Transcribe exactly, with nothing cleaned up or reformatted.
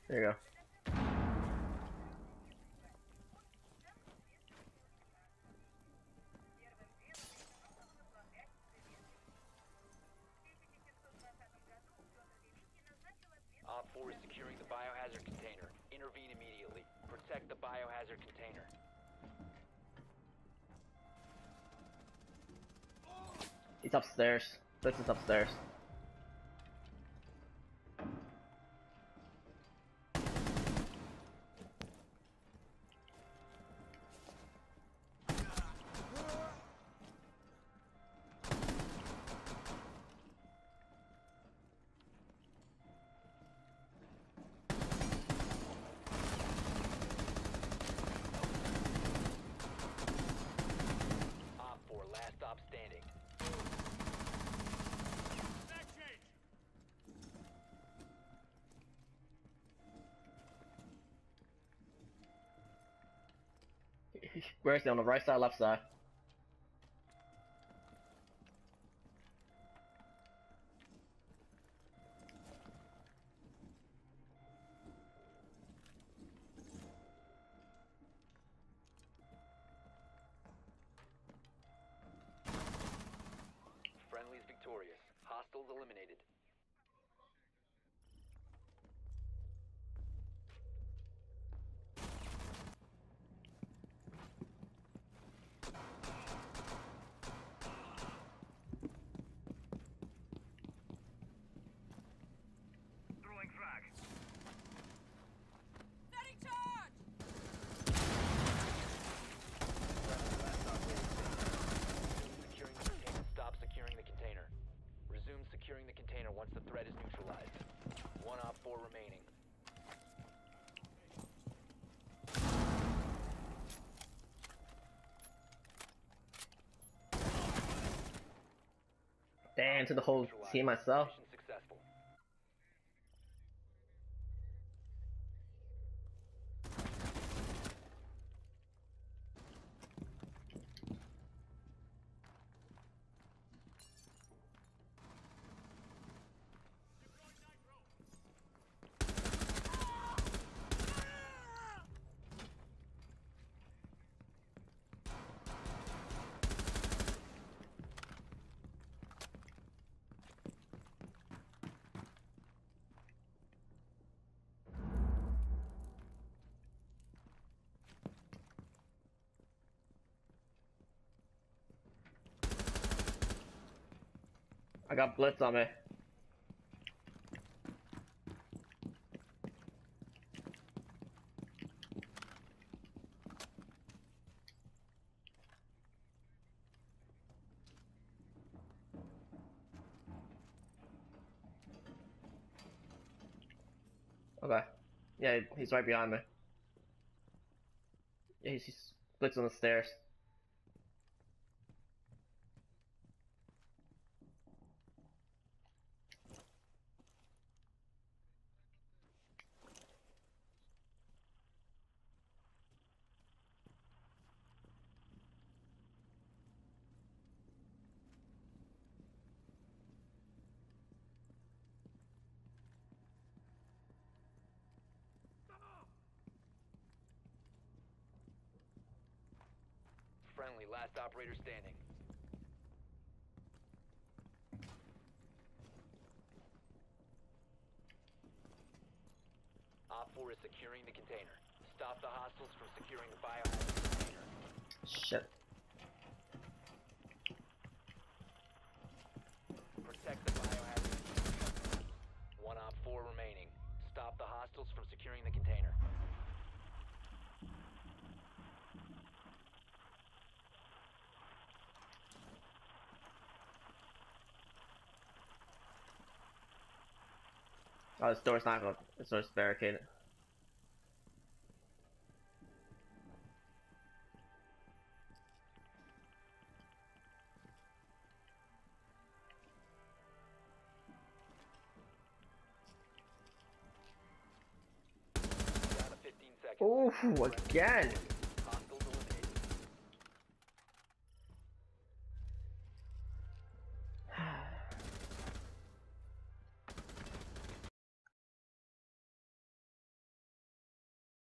There you go. Op four is securing the biohazard container. Intervene immediately. Protect the biohazard container. He's upstairs. Blitz is upstairs. Op four, last stop standing. Where is he? On the right side, left side? Friendly's victorious. Hostiles eliminated. Throwing frag. Setting charge! Securing the container. Stop securing the container. Resume securing the container once the threat is neutralized. One op four remaining. Damn, to the whole team myself. Mission successful. I got Blitz on me. Okay. Yeah, he's right behind me. Yeah, he's, he's Blitz on the stairs. Friendly, last operator standing. Op four is securing the container. Stop the hostiles from securing the biohazard container. Shit. Protect the biohazard container. One op four remaining. Stop the hostiles from securing the container. Oh, this door's not going. This door's barricaded. Down to fifteen seconds. Ooh, again.